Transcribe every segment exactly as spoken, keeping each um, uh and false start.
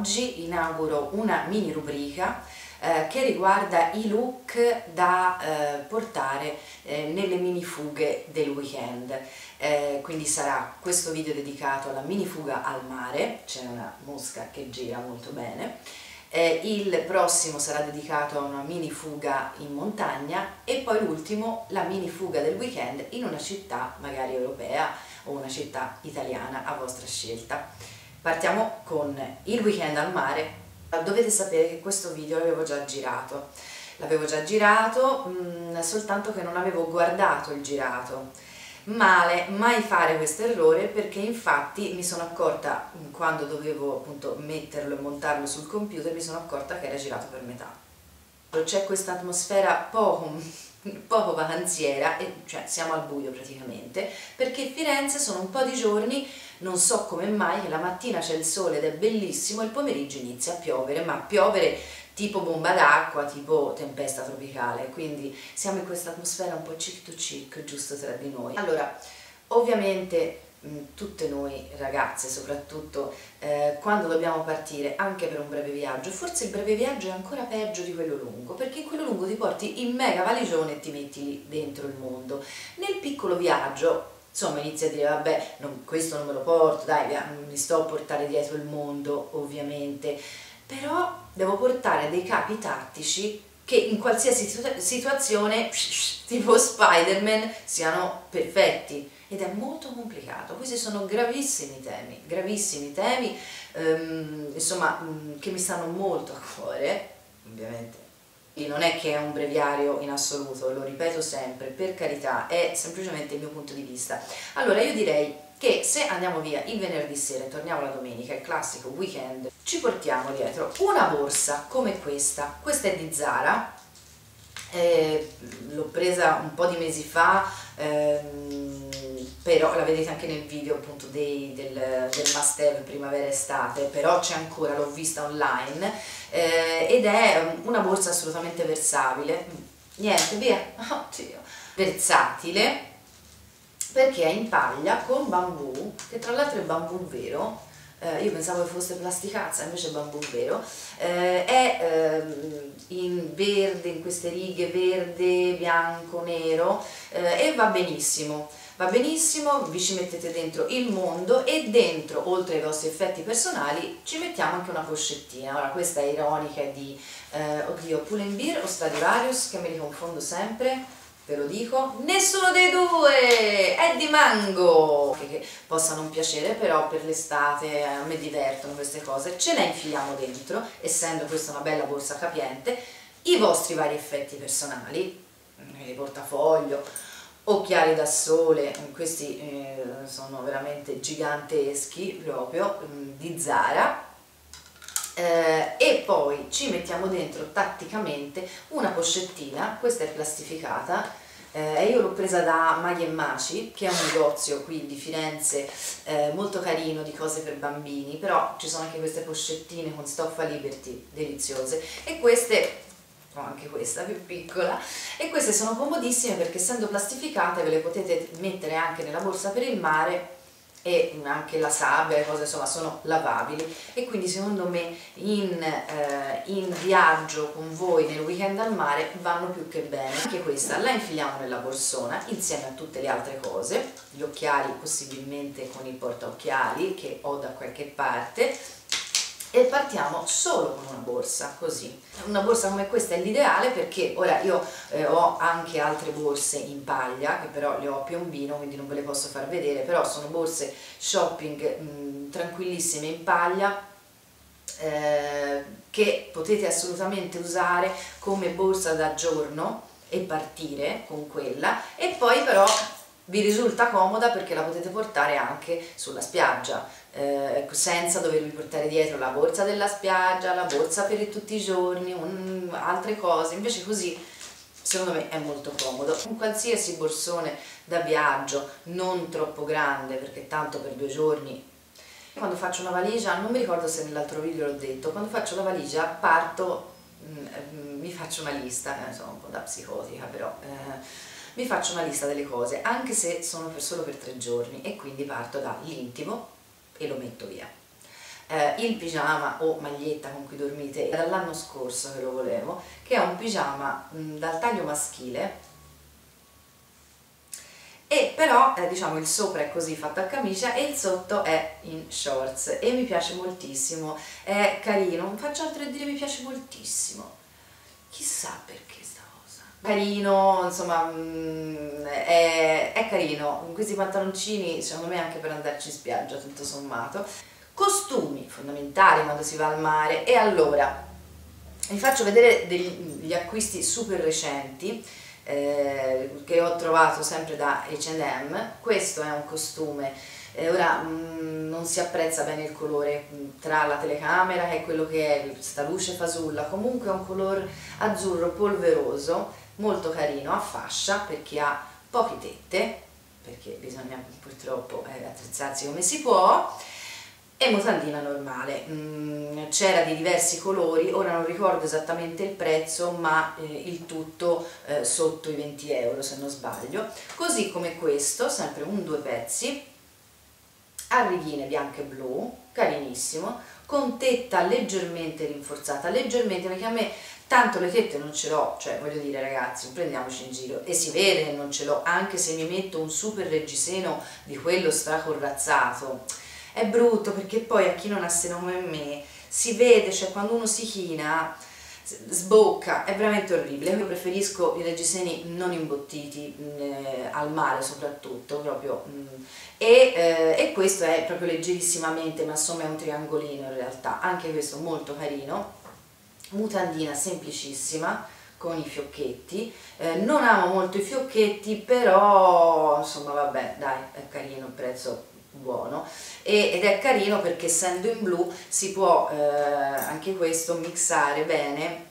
oggi inauguro una mini rubrica eh, che riguarda i look da eh, portare eh, nelle mini fughe del weekend. Eh, quindi sarà questo video dedicato alla mini fuga al mare, c'è una mosca che gira molto bene. Eh, il prossimo sarà dedicato a una mini fuga in montagna e poi l'ultimo la mini fuga del weekend in una città magari europea o una città italiana a vostra scelta. Partiamo con il weekend al mare. Dovete sapere che questo video l'avevo già girato, l'avevo già girato mh, soltanto che non avevo guardato il girato. Male, mai fare questo errore, perché infatti mi sono accorta quando dovevo appunto metterlo e montarlo sul computer, mi sono accorta che era girato per metà. C'è questa atmosfera poco, poco vacanziera, e cioè siamo al buio praticamente, perché Firenze sono un po' di giorni, non so come mai, che la mattina c'è il sole ed è bellissimo e il pomeriggio inizia a piovere, ma piovere tipo bomba d'acqua, tipo tempesta tropicale, quindi siamo in questa atmosfera un po' chic to chic, giusto tra di noi. Allora, ovviamente mh, tutte noi ragazze soprattutto, eh, quando dobbiamo partire anche per un breve viaggio, forse il breve viaggio è ancora peggio di quello lungo, perché in quello lungo ti porti in mega valigione e ti metti lì dentro il mondo. Nel piccolo viaggio, insomma, inizi a dire vabbè, non, questo non me lo porto, dai, non mi sto a portare dietro il mondo, ovviamente, però devo portare dei capi tattici che in qualsiasi situ situazione, tipo Spider-Man, siano perfetti, ed è molto complicato. Questi sono gravissimi temi, gravissimi temi, ehm, insomma, mh, che mi stanno molto a cuore, ovviamente. E non è che è un breviario in assoluto, lo ripeto sempre, per carità, è semplicemente il mio punto di vista. Allora io direi che se andiamo via il venerdì sera e torniamo la domenica, il classico weekend, ci portiamo dietro una borsa come questa. Questa è di Zara, eh, l'ho presa un po' di mesi fa, ehm, però la vedete anche nel video appunto dei, del, del must have primavera-estate, però c'è ancora, l'ho vista online, eh, ed è una borsa assolutamente versabile, niente, via, oddio, versatile, perché è in paglia con bambù, che tra l'altro è bambù vero, eh, io pensavo che fosse plasticazza, invece è bambù vero, eh, è eh, in verde, in queste righe verde, bianco, nero, eh, e va benissimo, va benissimo, vi ci mettete dentro il mondo e dentro, oltre ai vostri effetti personali, ci mettiamo anche una pochettina. Ora questa è ironica, è di, eh, oddio, Pull&Bear o Stradivarius, che me li confondo sempre, ve lo dico, nessuno dei due, è di Mango, che, che possa non piacere, però per l'estate a me divertono queste cose. Ce ne infiliamo dentro, essendo questa una bella borsa capiente, i vostri vari effetti personali, il portafoglio, occhiali da sole, questi eh, sono veramente giganteschi proprio, di Zara. Eh, e poi ci mettiamo dentro tatticamente una pochettina, questa è plastificata, eh, io l'ho presa da Maghi e Maci, che è un negozio qui di Firenze eh, molto carino, di cose per bambini, però ci sono anche queste pochettine con stoffa Liberty deliziose, e queste, oh, anche questa più piccola, e queste sono comodissime perché essendo plastificate ve le potete mettere anche nella borsa per il mare, e anche la sabbia, le cose insomma sono lavabili, e quindi secondo me in, eh, in viaggio con voi nel weekend al mare vanno più che bene. Anche questa la infiliamo nella borsona insieme a tutte le altre cose, gli occhiali possibilmente con il portaocchiali che ho da qualche parte, e partiamo solo con una borsa, così. Una borsa come questa è l'ideale, perché ora io eh, ho anche altre borse in paglia, che però le ho a piombino, quindi non ve le posso far vedere, però sono borse shopping mh, tranquillissime in paglia, eh, che potete assolutamente usare come borsa da giorno e partire con quella, e poi però vi risulta comoda perché la potete portare anche sulla spiaggia, eh, senza dovervi portare dietro la borsa della spiaggia, la borsa per tutti i giorni, un, altre cose, invece così secondo me è molto comodo. Un qualsiasi borsone da viaggio, non troppo grande, perché tanto per due giorni. Quando faccio una valigia, non mi ricordo se nell'altro video l'ho detto, quando faccio la valigia parto, mh, mi faccio una lista, eh, sono un po' da psicotica però, eh, mi faccio una lista delle cose, anche se sono per solo per tre giorni, e quindi parto dall'intimo e lo metto via. eh, il pigiama o maglietta con cui dormite, è dall'anno scorso che lo volevo, che è un pigiama mh, dal taglio maschile, e però eh, diciamo il sopra è così fatto a camicia e il sotto è in shorts e mi piace moltissimo, è carino, non faccio altro che dire, mi piace moltissimo, chissà perché sta cosa. Carino, insomma, mh, è, è carino, questi pantaloncini secondo me anche per andarci in spiaggia tutto sommato. Costumi fondamentali quando si va al mare, e allora vi faccio vedere degli acquisti super recenti Eh, che ho trovato sempre da acca e emme. Questo è un costume, eh, ora mh, non si apprezza bene il colore mh, tra la telecamera e quello che è questa luce fasulla, comunque è un color azzurro polveroso molto carino, a fascia per chi ha poche tette, perché bisogna purtroppo eh, attrezzarsi come si può, e mutandina normale. Mm, c'era di diversi colori, ora non ricordo esattamente il prezzo, ma eh, il tutto eh, sotto i venti euro se non sbaglio, così come questo, sempre un due pezzi a righine bianche e blu, carinissimo, con tetta leggermente rinforzata, leggermente, perché a me tanto le tette non ce l'ho, cioè voglio dire ragazzi, prendiamoci in giro, e si vede che non ce l'ho, anche se mi metto un super reggiseno di quello stracorazzato. È brutto perché poi a chi non ha seno come me si vede, cioè quando uno si china sbocca, è veramente orribile. Io preferisco i reggiseni non imbottiti, eh, al mare soprattutto, proprio, mm. e, eh, e questo è proprio leggerissimamente, ma insomma è un triangolino in realtà, anche questo molto carino, mutandina semplicissima con i fiocchetti, eh, non amo molto i fiocchetti, però insomma vabbè dai, è carino, il prezzo buono, e, ed è carino perché essendo in blu si può eh, anche questo mixare bene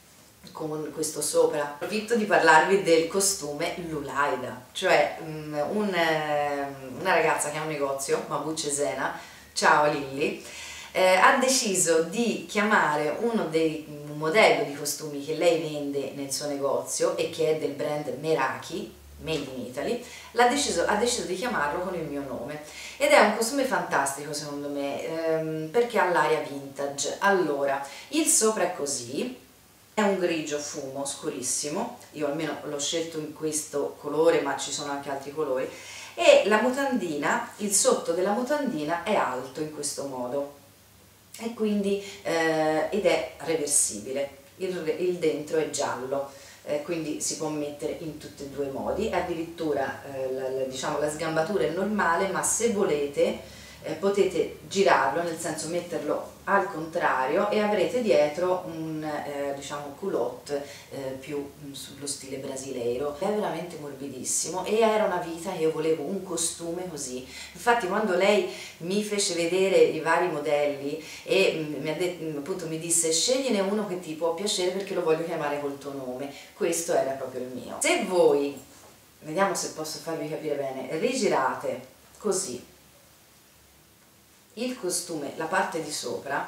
con questo sopra. Approfitto di parlarvi del costume Lulaida, cioè um, un, eh, una ragazza che ha un negozio, Mabu Cesena, ciao Lilli, eh, ha deciso di chiamare uno dei un modello di costumi che lei vende nel suo negozio e che è del brand Meraki, Made in Italy, l'ha deciso, ha deciso di chiamarlo con il mio nome, ed è un costume fantastico secondo me, ehm, perché ha l'aria vintage. Allora, il sopra è così, è un grigio fumo scurissimo, io almeno l'ho scelto in questo colore, ma ci sono anche altri colori, e la mutandina, il sotto della mutandina è alto in questo modo, e quindi eh, ed è reversibile, il, il dentro è giallo. Eh, quindi si può mettere in tutti e due i modi, addirittura eh, la, la, diciamo, la sgambatura è normale, ma se volete eh, potete girarlo, nel senso metterlo al contrario, e avrete dietro un eh, diciamo culotte eh, più mh, sullo stile brasileiro. È veramente morbidissimo e era una vita che io volevo un costume così. Infatti quando lei mi fece vedere i vari modelli e mh, mi, ha detto, appunto, mi disse scegliene uno che ti può piacere perché lo voglio chiamare col tuo nome, questo era proprio il mio. Se voi, vediamo se posso farvi capire bene, rigirate così il costume, la parte di sopra,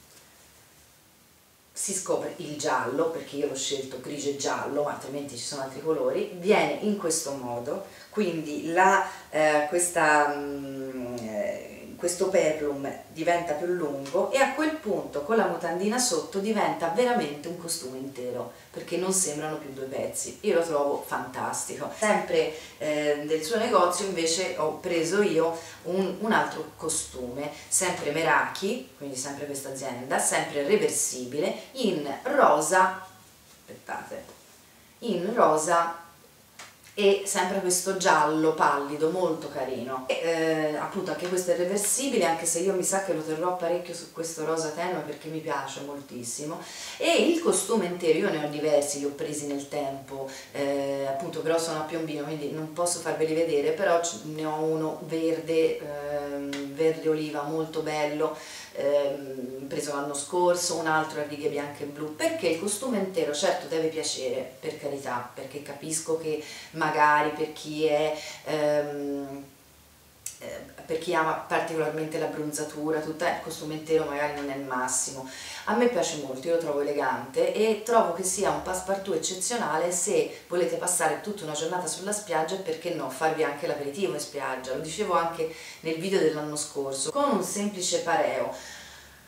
si scopre il giallo, perché io l'ho scelto grigio e giallo, ma altrimenti ci sono altri colori, viene in questo modo, quindi la, eh, questa, mh, eh, questo peplum diventa più lungo, e a quel punto con la mutandina sotto diventa veramente un costume intero, perché non sembrano più due pezzi. Io lo trovo fantastico. Sempre eh, del suo negozio invece ho preso io un, un altro costume, sempre Meraki, quindi sempre questa azienda, sempre reversibile, in rosa, aspettate, in rosa e sempre questo giallo pallido molto carino, e, eh, appunto anche questo è reversibile, anche se io mi sa che lo terrò parecchio su questo rosa tenue perché mi piace moltissimo. E il costume intero, io ne ho diversi, li ho presi nel tempo, eh, appunto, però sono a piombino quindi non posso farveli vedere, però ne ho uno verde, eh, verde oliva molto bello, ehm, preso l'anno scorso, un altro a righe bianche e blu, perché il costume intero certo deve piacere, per carità, perché capisco che magari per chi è ehm, eh, per chi ama particolarmente la bronzatura, tutto il costume intero magari non è il massimo. A me piace molto, io lo trovo elegante e trovo che sia un passepartout eccezionale se volete passare tutta una giornata sulla spiaggia, e perché no, farvi anche l'aperitivo in spiaggia. Lo dicevo anche nel video dell'anno scorso, con un semplice pareo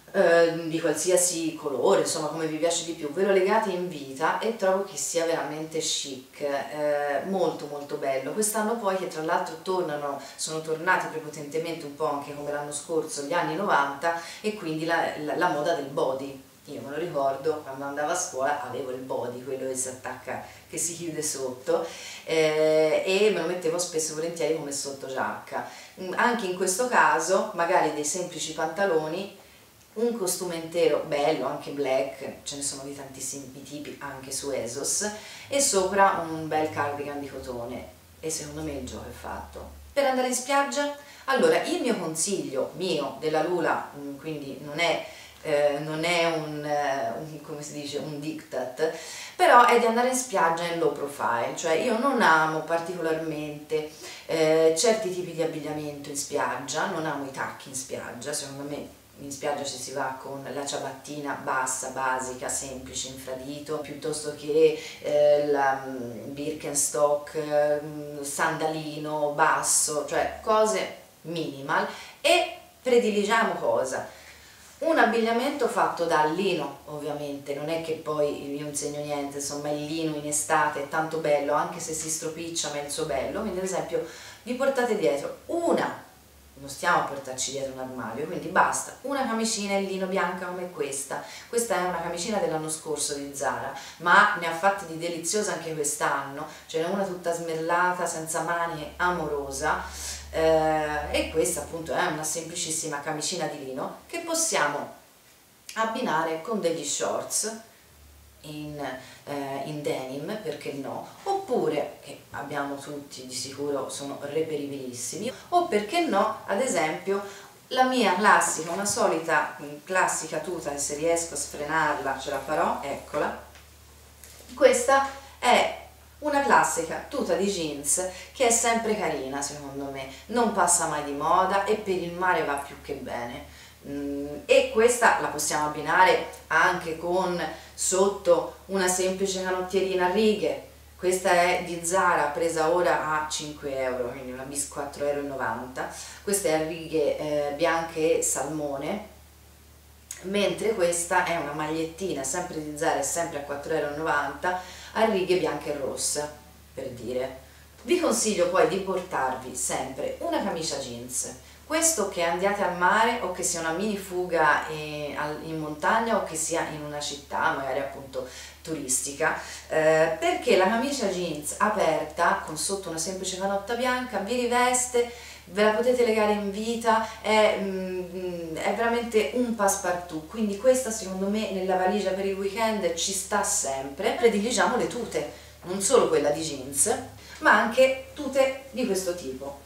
eh, di qualsiasi colore, insomma come vi piace di più, ve lo legate in vita e trovo che sia veramente chic, eh, molto molto bello. Quest'anno poi, che tra l'altro tornano, sono tornati prepotentemente un po' anche come l'anno scorso, gli anni novanta, e quindi la, la, la moda del body. Io me lo ricordo, quando andavo a scuola avevo il body, quello che si attacca, che si chiude sotto, eh, e me lo mettevo spesso e volentieri come sottogiacca. Anche in questo caso, magari dei semplici pantaloni, un costume intero bello, anche black, ce ne sono di tantissimi tipi anche su ASOS, e sopra un bel cardigan di cotone, e secondo me il gioco è fatto. Per andare in spiaggia? Allora, il mio consiglio, mio, della Lula, quindi non è Eh, non è un, eh, un, come si dice, un diktat, però è di andare in spiaggia in low profile, cioè io non amo particolarmente eh, certi tipi di abbigliamento in spiaggia, non amo i tacchi in spiaggia, secondo me in spiaggia ci si va con la ciabattina bassa, basica, semplice, infradito, piuttosto che eh, la um, Birkenstock, eh, sandalino basso, cioè cose minimal, e prediligiamo cosa? Un abbigliamento fatto da lino, ovviamente, non è che poi io non insegno niente, insomma il lino in estate è tanto bello, anche se si stropiccia ma è il suo bello, quindi ad esempio vi portate dietro una, non stiamo a portarci dietro un armadio, quindi basta una camicina in lino bianca come questa. Questa è una camicina dell'anno scorso di Zara, ma ne ha fatte di deliziosa anche quest'anno, ce n'è una tutta smellata, senza maniche, amorosa. Eh, e questa appunto è una semplicissima camicina di lino che possiamo abbinare con degli shorts in, eh, in denim, perché no, oppure, che abbiamo tutti di sicuro, sono reperibilissimi, o perché no, ad esempio la mia classica, una solita classica tuta, e se riesco a sfrenarla ce la farò, eccola. Questa è una classica tuta di jeans che è sempre carina, secondo me, non passa mai di moda e per il mare va più che bene. Mm, e questa la possiamo abbinare anche con sotto una semplice canottierina a righe. Questa è di Zara, presa ora a cinque euro, quindi una bis quattro e novanta euro. Questa è a righe eh, bianche e salmone, mentre questa è una magliettina sempre di Zara e sempre a quattro e novanta euro a righe bianche e rosse, per dire. Vi consiglio poi di portarvi sempre una camicia jeans, questo che andiate al mare o che sia una mini fuga in montagna o che sia in una città magari appunto turistica, eh, perché la camicia jeans aperta con sotto una semplice canotta bianca vi riveste, ve la potete legare in vita, è, mm, è veramente un passepartout, quindi questa secondo me nella valigia per il weekend ci sta sempre. Prediligiamo le tute, non solo quella di jeans, ma anche tute di questo tipo.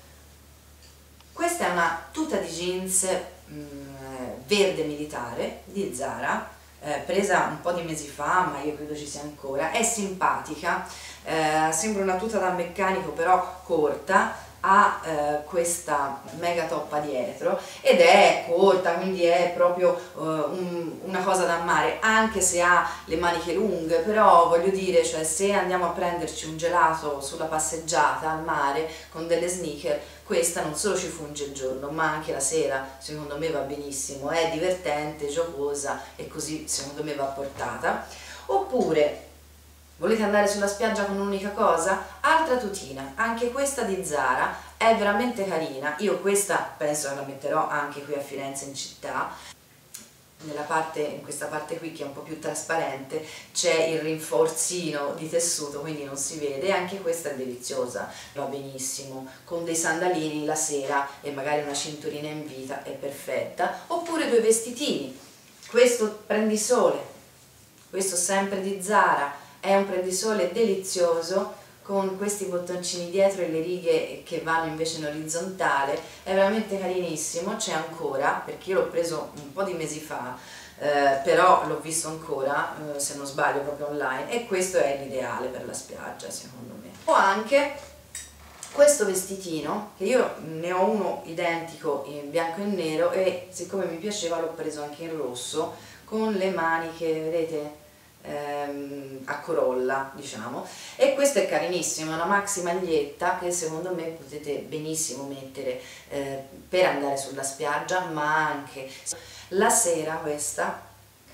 Questa è una tuta di jeans mm, verde militare di Zara, eh, presa un po' di mesi fa, ma io credo ci sia ancora, è simpatica, eh, sembra una tuta da meccanico però corta, ha eh, questa mega toppa dietro ed è corta, quindi è proprio uh, un, una cosa da mare, anche se ha le maniche lunghe, però voglio dire, cioè, se andiamo a prenderci un gelato sulla passeggiata al mare con delle sneaker, questa non solo ci funge il giorno ma anche la sera, secondo me va benissimo, è divertente, giocosa e così secondo me va portata. Oppure volete andare sulla spiaggia con un'unica cosa? Altra tutina, anche questa di Zara, è veramente carina. Io questa penso che la metterò anche qui a Firenze in città. Nella parte, in questa parte qui che è un po' più trasparente c'è il rinforzino di tessuto, quindi non si vede, anche questa è deliziosa, va benissimo, con dei sandalini la sera e magari una cinturina in vita è perfetta. Oppure due vestitini, questo prendisole, questo sempre di Zara, è un prendisole delizioso con questi bottoncini dietro e le righe che vanno invece in orizzontale, è veramente carinissimo, c'è ancora perché io l'ho preso un po' di mesi fa, eh, però l'ho visto ancora, eh, se non sbaglio proprio online, e questo è l'ideale per la spiaggia secondo me. Ho anche questo vestitino, che io ne ho uno identico in bianco e nero e siccome mi piaceva l'ho preso anche in rosso, con le maniche, vedete? ehm, a corolla, diciamo, e questo è carinissimo, è una maxi maglietta che secondo me potete benissimo mettere eh, per andare sulla spiaggia, ma anche la sera. Questa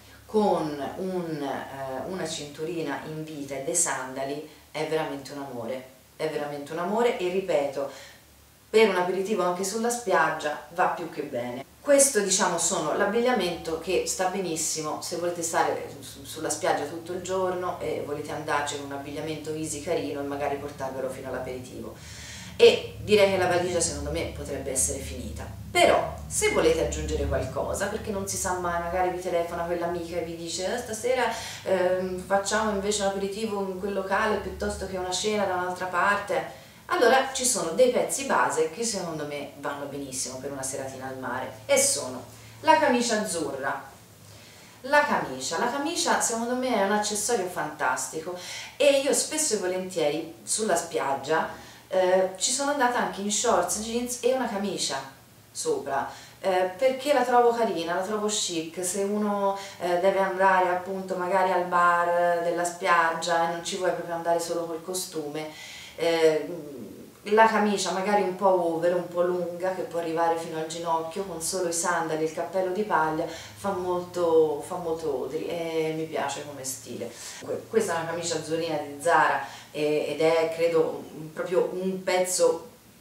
con un, eh, una cinturina in vita e dei sandali è veramente un amore, è veramente un amore, e ripeto, per un aperitivo anche sulla spiaggia va più che bene. Questo, diciamo, sono l'abbigliamento che sta benissimo se volete stare sulla spiaggia tutto il giorno e volete andarci con un abbigliamento easy carino e magari portarvelo fino all'aperitivo. E direi che la valigia secondo me potrebbe essere finita. Però se volete aggiungere qualcosa, perché non si sa mai, magari vi telefona quell'amica e vi dice eh, stasera ehm, facciamo invece un aperitivo in quel locale piuttosto che una cena da un'altra parte, allora ci sono dei pezzi base che secondo me vanno benissimo per una seratina al mare, e sono la camicia azzurra. La camicia, la camicia secondo me è un accessorio fantastico, e io spesso e volentieri sulla spiaggia eh, ci sono andata anche in shorts, jeans e una camicia sopra, eh, perché la trovo carina, la trovo chic. Se uno eh, deve andare appunto magari al bar della spiaggia e non ci vuoi proprio andare solo col costume, eh, la camicia magari un po' over, un po' lunga, che può arrivare fino al ginocchio, con solo i sandali e il cappello di paglia, fa molto, fa molto odori e mi piace come stile. Questa è una camicia azzurrina di Zara ed è credo proprio un pezzo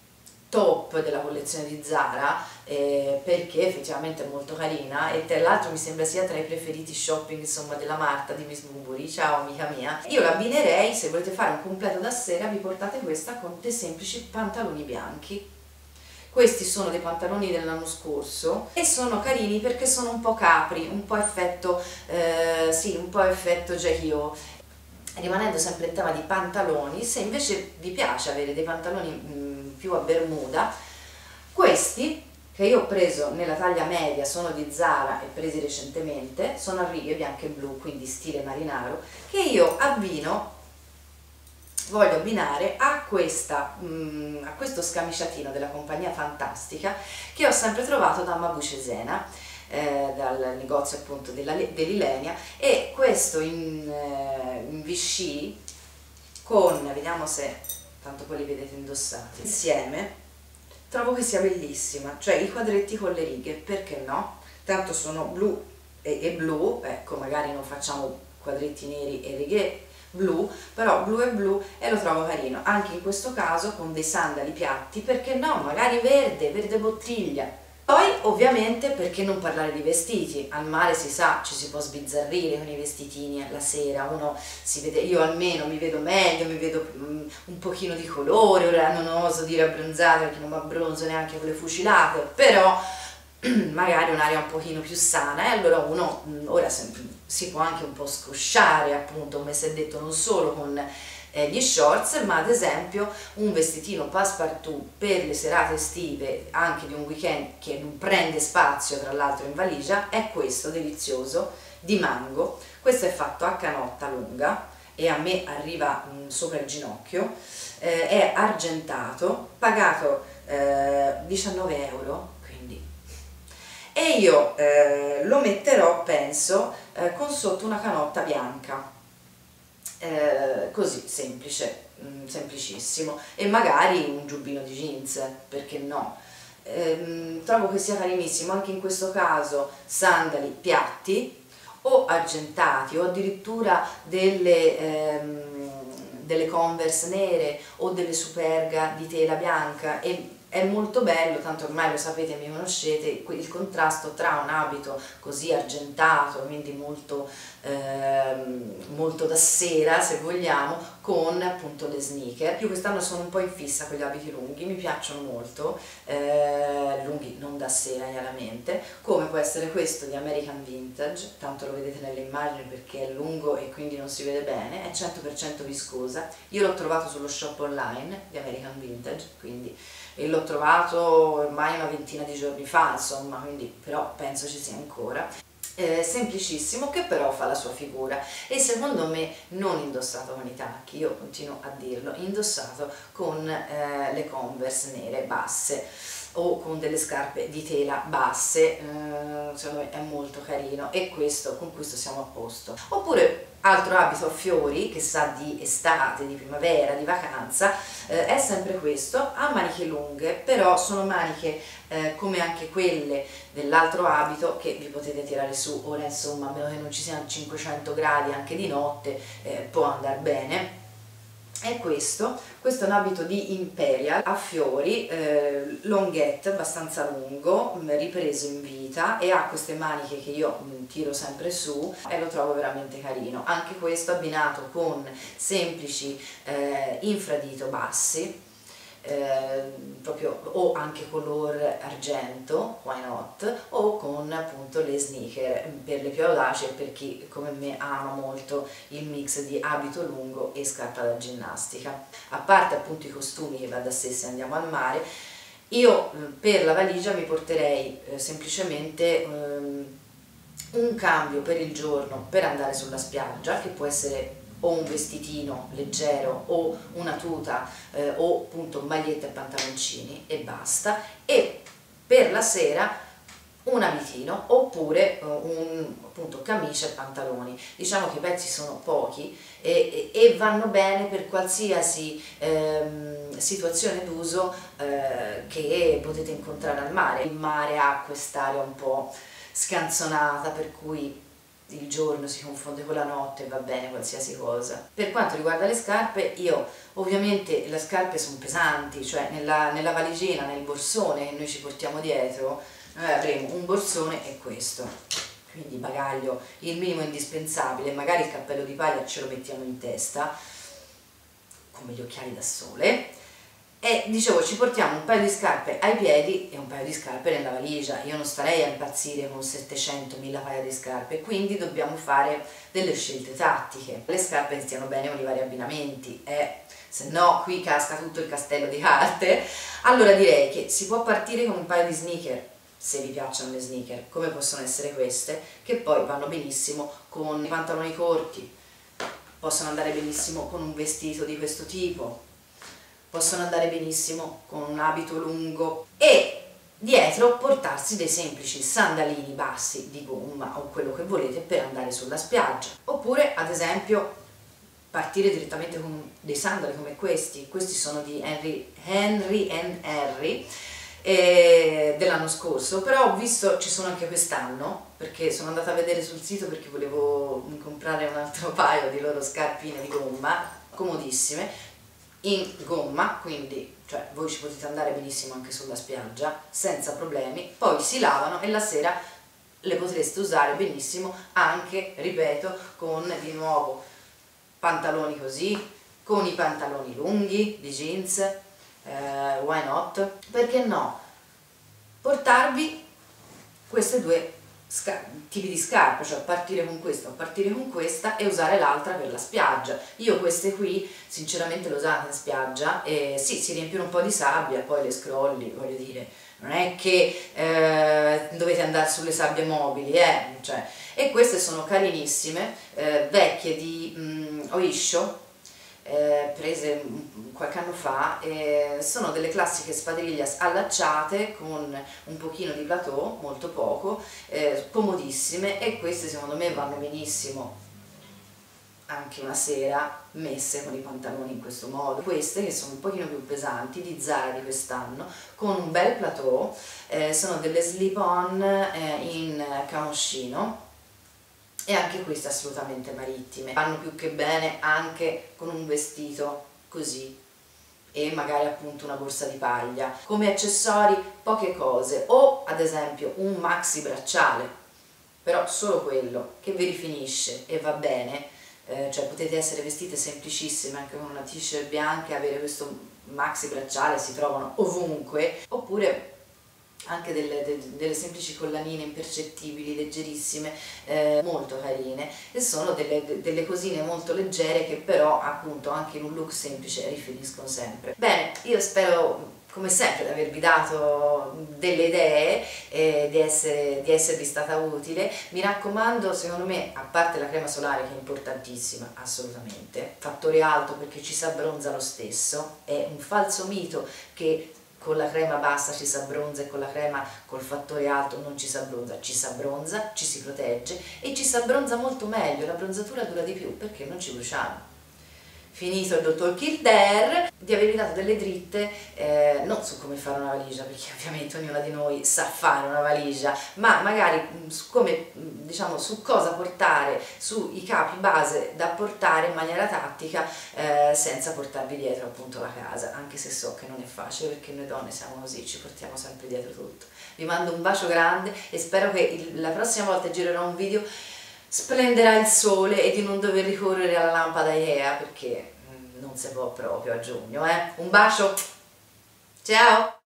top della collezione di Zara, eh, perché effettivamente è molto carina, e tra l'altro mi sembra sia tra i preferiti shopping, insomma, della Marta di Miss Bunbury. Ciao amica mia. Io l'abbinerei, se volete fare un completo da sera, vi portate questa con dei semplici pantaloni bianchi. Questi sono dei pantaloni dell'anno scorso e sono carini perché sono un po' capri, un po' effetto, eh, sì, un po' effetto Jackie O. Rimanendo sempre in tema di pantaloni, se invece vi piace avere dei pantaloni mh, più a bermuda, questi che io ho preso nella taglia media sono di Zara e presi recentemente, sono a righe bianche e blu, quindi stile marinaro, che io abbino, voglio abbinare a, questa, mh, a questo scamiciatino della compagnia Fantastica che ho sempre trovato da Mabu Cesena, Eh, dal negozio appunto dell'Ilenia, e questo in, eh, in Vichy con, vediamo se, tanto poi li vedete indossati insieme, trovo che sia bellissima, cioè i quadretti con le righe, perché no? Tanto sono blu e, e blu, ecco, magari non facciamo quadretti neri e righe blu, però blu e blu, e lo trovo carino, anche in questo caso con dei sandali piatti, perché no? Magari verde, verde bottiglia. Poi ovviamente perché non parlare di vestiti, al mare si sa, ci si può sbizzarrire con i vestitini la sera, uno si vede, io almeno mi vedo meglio, mi vedo um, un pochino di colore, ora non oso dire abbronzata perché non mi abbronzo neanche con le fucilate, però magari un'aria un pochino più sana, e allora uno um, ora si, si può anche un po' scosciare, appunto, come si è detto, non solo con Eh, gli shorts, ma ad esempio un vestitino passepartout per le serate estive, anche di un weekend che non prende spazio tra l'altro in valigia, è questo delizioso di Mango. Questo è fatto a canotta lunga e a me arriva mh, sopra il ginocchio, eh, è argentato, pagato eh, diciannove euro, quindi, e io eh, lo metterò, penso, eh, con sotto una canotta bianca. Eh, così, semplice, mh, semplicissimo, e magari un giubbino di jeans, perché no? Eh, trovo che sia carinissimo anche in questo caso, sandali piatti o argentati, o addirittura delle, ehm, delle Converse nere o delle Superga di tela bianca, e è molto bello, tanto ormai lo sapete, mi conoscete, il contrasto tra un abito così argentato, quindi molto, ehm, molto da sera se vogliamo, con appunto le sneaker. Io quest'anno sono un po' in fissa con gli abiti lunghi, mi piacciono molto, eh, lunghi non da sera chiaramente, come può essere questo di American Vintage, tanto lo vedete nelle immagini perché è lungo e quindi non si vede bene, è cento per cento viscosa, io l'ho trovato sullo shop online di American Vintage, quindi, e l'ho trovato ormai una ventina di giorni fa, insomma, quindi però penso ci sia ancora. Eh, semplicissimo, che però fa la sua figura, e secondo me non indossato con i tacchi, io continuo a dirlo, indossato con eh, le Converse nere basse. o con delle scarpe di tela basse, eh, secondo me è molto carino, e questo, con questo siamo a posto. Oppure altro abito a fiori che sa di estate, di primavera, di vacanza, eh, è sempre questo, ha maniche lunghe, però sono maniche eh, come anche quelle dell'altro abito che vi potete tirare su. Ora insomma, a meno che non ci siano cinquecento gradi anche di notte, eh, può andare bene. È questo, questo è un abito di Imperial a fiori, eh, longhette, abbastanza lungo, ripreso in vita, e ha queste maniche che io mh, tiro sempre su e lo trovo veramente carino. Anche questo abbinato con semplici eh, infradito bassi, eh, proprio, o anche color argento, why not, o con appunto le sneaker per le più audaci e per chi come me ama molto il mix di abito lungo e scarpa da ginnastica. A parte appunto i costumi, che va da sé se andiamo al mare, io per la valigia mi porterei eh, semplicemente ehm, un cambio per il giorno per andare sulla spiaggia, che può essere o un vestitino leggero o una tuta eh, o appunto maglietta e pantaloncini e basta, e per la sera un abitino oppure uh, un appunto camicia e pantaloni. Diciamo che i pezzi sono pochi e, e, e vanno bene per qualsiasi ehm, situazione d'uso eh, che potete incontrare al mare. Il mare ha quest'area un po' scanzonata, per cui il giorno si confonde con la notte e va bene qualsiasi cosa. Per quanto riguarda le scarpe, io ovviamente le scarpe sono pesanti, cioè nella, nella valigina, nel borsone che noi ci portiamo dietro, noi avremo un borsone e questo, quindi bagaglio il minimo indispensabile, magari il cappello di paglia ce lo mettiamo in testa, come gli occhiali da sole, e dicevo ci portiamo un paio di scarpe ai piedi e un paio di scarpe nella valigia. Io non starei a impazzire con settecentomila paia di scarpe, quindi dobbiamo fare delle scelte tattiche. Le scarpe stiano bene con i vari abbinamenti, eh, se no qui casca tutto il castello di carte. Allora direi che si può partire con un paio di sneaker, se vi piacciono le sneaker, come possono essere queste, che poi vanno benissimo con i pantaloni corti, possono andare benissimo con un vestito di questo tipo, possono andare benissimo con un abito lungo, e dietro portarsi dei semplici sandalini bassi di gomma o quello che volete per andare sulla spiaggia. Oppure ad esempio partire direttamente con dei sandali come questi. Questi sono di Henry, Henry and Harry eh, dell'anno scorso, però ho visto ci sono anche quest'anno, perché sono andata a vedere sul sito perché volevo comprare un altro paio di loro scarpine di gomma, comodissime, in gomma, quindi cioè voi ci potete andare benissimo anche sulla spiaggia senza problemi, poi si lavano e la sera le potreste usare benissimo anche, ripeto, con di nuovo pantaloni così, con i pantaloni lunghi di jeans, eh, why not? Perché no? Portarvi queste due tipi di scarpe, cioè partire con questa o partire con questa e usare l'altra per la spiaggia. Io queste qui sinceramente le ho usate in spiaggia e sì, si riempiono un po' di sabbia, poi le scrolli, voglio dire, non è che eh, dovete andare sulle sabbie mobili, eh, cioè. E queste sono carinissime, eh, vecchie di mm, Oisho, eh, prese qualche anno fa, eh, sono delle classiche spadriglias allacciate con un pochino di plateau, molto poco, eh, comodissime, e queste secondo me vanno benissimo anche una sera messe con i pantaloni in questo modo. Queste che sono un pochino più pesanti, di Zara di quest'anno, con un bel plateau, eh, sono delle slip-on eh, in camoscino, e anche queste assolutamente marittime, vanno più che bene anche con un vestito così e magari appunto una borsa di paglia. Come accessori poche cose, o ad esempio un maxi bracciale, però solo quello, che vi rifinisce e va bene, eh, cioè potete essere vestite semplicissime anche con una t-shirt bianca e avere questo maxi bracciale, si trovano ovunque. Oppure anche delle, delle, delle semplici collanine impercettibili, leggerissime, eh, molto carine, e sono delle, delle cosine molto leggere che però appunto anche in un look semplice riferiscono sempre. Bene, io spero come sempre di avervi dato delle idee e di, essere, di esservi stata utile. Mi raccomando, secondo me, a parte la crema solare che è importantissima, assolutamente, fattore alto perché ci si abbronza lo stesso, è un falso mito che con la crema bassa ci si abbronza e con la crema col fattore alto non ci si abbronza, ci si abbronza, ci si protegge e ci si abbronza molto meglio, la bronzatura dura di più perché non ci bruciamo. Finito il dottor Kildare, di avervi dato delle dritte eh, non su come fare una valigia, perché ovviamente ognuna di noi sa fare una valigia, ma magari su come, diciamo, su cosa portare, sui capi base da portare in maniera tattica eh, senza portarvi dietro appunto la casa, anche se so che non è facile perché noi donne siamo così, ci portiamo sempre dietro tutto. Vi mando un bacio grande e spero che il, la prossima volta girerò un video splenderà il sole e di non dover ricorrere alla lampada Idea perché non si può proprio a giugno, eh? Un bacio, ciao!